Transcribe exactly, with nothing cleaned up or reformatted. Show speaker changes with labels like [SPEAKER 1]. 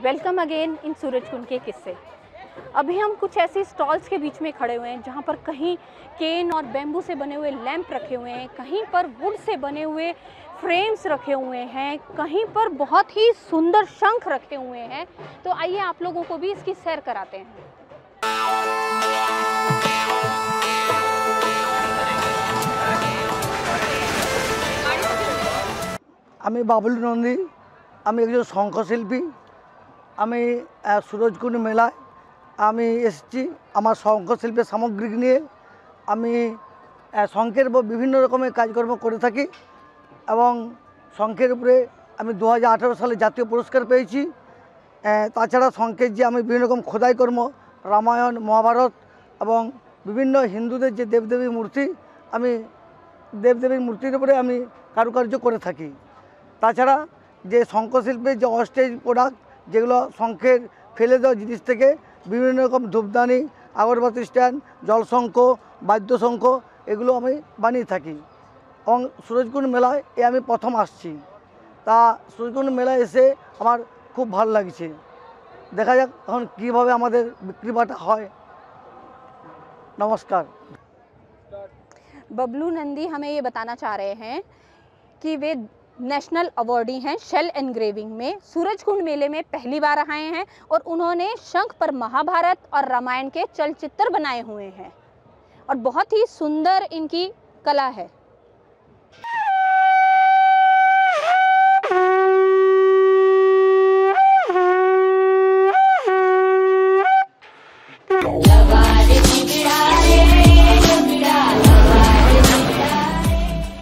[SPEAKER 1] Welcome again in Surajkund के किस्से। अभी हम कुछ ऐसी स्टॉल्स के बीच में खड़े हुए हैं जहाँ पर कहीं केन और बैम्बू से बने हुए लैंप रखे हुए हैं, कहीं पर वुड से बने हुए फ्रेम्स रखे हुए हैं, कहीं पर बहुत ही सुंदर शंख रखे हुए हैं। तो आइए आप लोगों को भी इसकी सैर कराते हैं।
[SPEAKER 2] আমি বাবলু নন্দী, আমি একজন শঙ্খশিল্পী। আমি सूरजकुंड মেলায় আমি এসেছি আমার শঙ্খশিল্পের সামগ্রী নিয়ে। আমি শঙ্খের বিভিন্ন রকমের কাজকর্ম করে থাকি এবং শঙ্খের উপরে আমি দু হাজার আঠারো সালে জাতীয় পুরস্কার পেয়েছি। তাছাড়া শঙ্খের যে আমি বিভিন্ন রকম খোদাইকর্ম, রামায়ণ, মহাভারত এবং বিভিন্ন হিন্দুদের যে দেবদেবীর মূর্তি, আমি দেবদেবীর মূর্তির উপরে আমি কারুকার্য করে থাকি। তাছাড়া যে শঙ্খশিল্পের যে অস্টেজ প্রোডাক্ট, যেগুলো শঙ্খের ফেলে দেওয়া জিনিস থেকে বিভিন্ন রকম ধূপদানি, আগরবাতি স্ট্যান্ড, জলশঙ্খ, বাদ্যশঙ্খ, এগুলো আমি বানিয়ে থাকি। এবং सूरजकुंड মেলায় এ আমি প্রথম আসছি। তা सूरजकुंड মেলায় এসে আমার খুব ভালো লাগছে। দেখা যাক এখন কীভাবে আমাদের বিক্রি বাটা হয়। नमस्कार।
[SPEAKER 1] बबलू नंदी हमें ये बताना चाह रहे हैं कि वे नेशनल अवार्डी हैं शेल एनग्रेविंग में। सूरजकुंड मेले में पहली बार आए हैं और उन्होंने शंख पर महाभारत और रामायण के चलचित्र बनाए हुए हैं और बहुत ही सुंदर इनकी कला है।